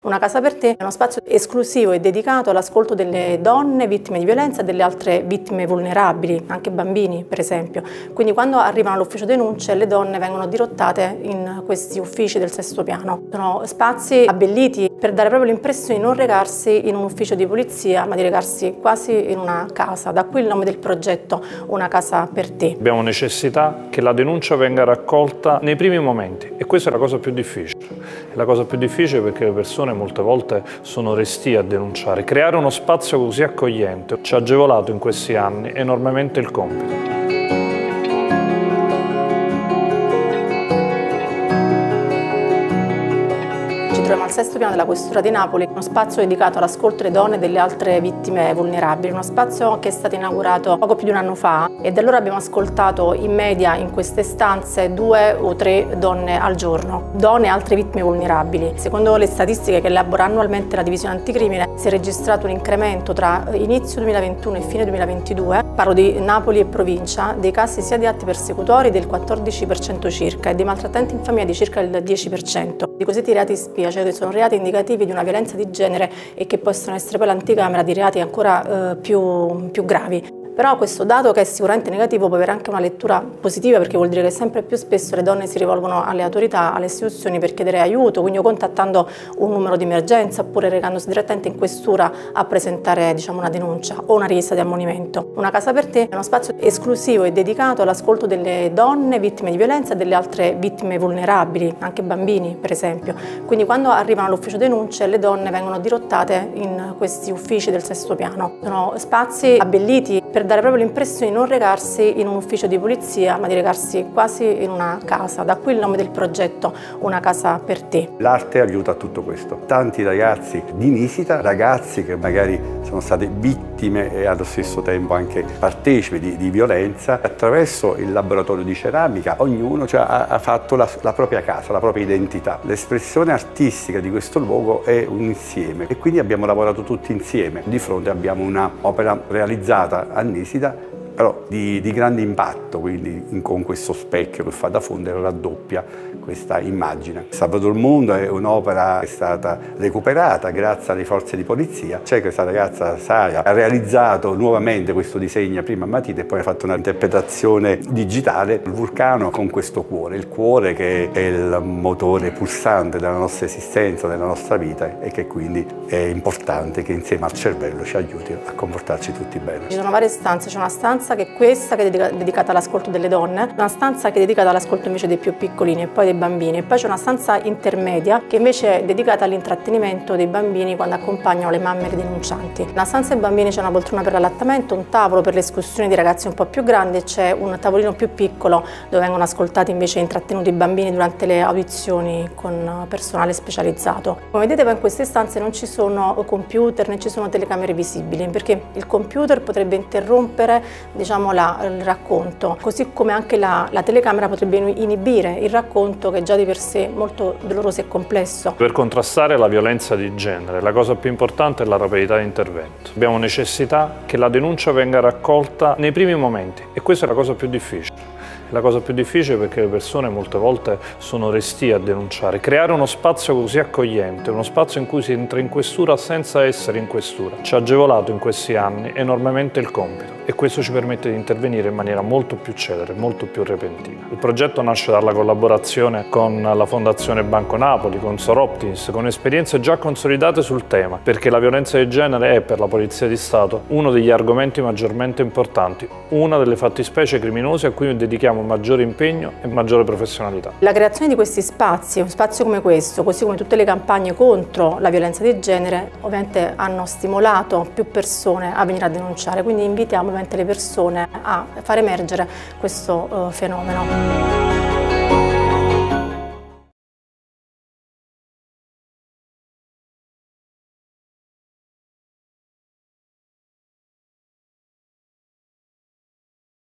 Una casa per te è uno spazio esclusivo e dedicato all'ascolto delle donne vittime di violenza e delle altre vittime vulnerabili, anche bambini per esempio. Quindi quando arrivano all'ufficio denunce le donne vengono dirottate in questi uffici del sesto piano. Sono spazi abbelliti per dare proprio l'impressione di non recarsi in un ufficio di polizia, ma di recarsi quasi in una casa. Da qui il nome del progetto, Una casa per te. Abbiamo necessità che la denuncia venga raccolta nei primi momenti e questa è la cosa più difficile. È la cosa più difficile perché le persone molte volte sono restie a denunciare. Creare uno spazio così accogliente ci ha agevolato in questi anni enormemente il compito. Ci troviamo al sesto piano della Questura di Napoli, uno spazio dedicato all'ascolto delle donne e delle altre vittime vulnerabili, uno spazio che è stato inaugurato poco più di un anno fa e da allora abbiamo ascoltato in media in queste stanze 2 o 3 donne al giorno, donne e altre vittime vulnerabili. Secondo le statistiche che elabora annualmente la divisione anticrimine si è registrato un incremento tra inizio 2021 e fine 2022, parlo di Napoli e provincia, dei casi sia di atti persecutori del 14% circa e di maltrattamenti in famiglia di circa il 10%. I cosiddetti reati spia, cioè che sono reati indicativi di una violenza di genere e che possono essere poi l'anticamera di reati ancora più gravi. Però questo dato, che è sicuramente negativo, può avere anche una lettura positiva perché vuol dire che sempre più spesso le donne si rivolgono alle autorità, alle istituzioni per chiedere aiuto, quindi o contattando un numero di emergenza oppure recandosi direttamente in questura a presentare una denuncia o una richiesta di ammonimento. Una casa per te è uno spazio esclusivo e dedicato all'ascolto delle donne vittime di violenza e delle altre vittime vulnerabili, anche bambini per esempio. Quindi quando arrivano all'ufficio denunce le donne vengono dirottate in questi uffici del sesto piano. Sono spazi abbelliti per dare proprio l'impressione di non recarsi in un ufficio di polizia, ma di recarsi quasi in una casa. Da qui il nome del progetto, Una casa per te. L'arte aiuta a tutto questo. Tanti ragazzi di Nisida, ragazzi che magari sono state vittime e allo stesso tempo anche partecipi di violenza, attraverso il laboratorio di ceramica ognuno ha fatto la propria casa, la propria identità. L'espressione artistica di questo luogo è un insieme e quindi abbiamo lavorato tutti insieme. Di fronte abbiamo un'opera realizzata a Nisida, però di grande impatto, quindi con questo specchio che fa da fondo e raddoppia questa immagine. Salvato il mondo è un'opera che è stata recuperata grazie alle forze di polizia. C'è questa ragazza Sara, ha realizzato nuovamente questo disegno prima a matita e poi ha fatto un'interpretazione digitale. Il vulcano con questo cuore, il cuore che è il motore pulsante della nostra esistenza, della nostra vita e che quindi è importante che insieme al cervello ci aiuti a comportarci tutti bene. Ci sono varie stanze, c'è una stanza che è questa, che è dedicata all'ascolto delle donne, una stanza che è dedicata all'ascolto invece dei più piccolini e poi dei bambini, e poi c'è una stanza intermedia che invece è dedicata all'intrattenimento dei bambini quando accompagnano le mamme e le denuncianti. Nella stanza dei bambini c'è una poltrona per l'allattamento, un tavolo per le escursioni di ragazzi un po' più grandi e c'è un tavolino più piccolo dove vengono ascoltati invece e intrattenuti i bambini durante le audizioni con personale specializzato. Come vedete poi in queste stanze non ci sono computer né ci sono telecamere visibili perché il computer potrebbe interrompere il racconto, così come anche la telecamera potrebbe inibire il racconto che già di per sé molto doloroso e complesso. Per contrastare la violenza di genere la cosa più importante è la rapidità di intervento. Abbiamo necessità che la denuncia venga raccolta nei primi momenti e questa è la cosa più difficile. È la cosa più difficile perché le persone molte volte sono restie a denunciare. Creare uno spazio così accogliente, uno spazio in cui si entra in questura senza essere in questura, ci ha agevolato in questi anni enormemente il compito e questo ci permette di intervenire in maniera molto più celere, molto più repentina. Il progetto nasce dalla collaborazione con la Fondazione Banco Napoli, con Soroptimis, con esperienze già consolidate sul tema, perché la violenza di genere è per la Polizia di Stato uno degli argomenti maggiormente importanti, una delle fattispecie criminose a cui dedichiamo maggiore impegno e maggiore professionalità. La creazione di questi spazi, un spazio come questo, così come tutte le campagne contro la violenza di genere, ovviamente hanno stimolato più persone a venire a denunciare, quindi invitiamo le persone a far emergere questo fenomeno.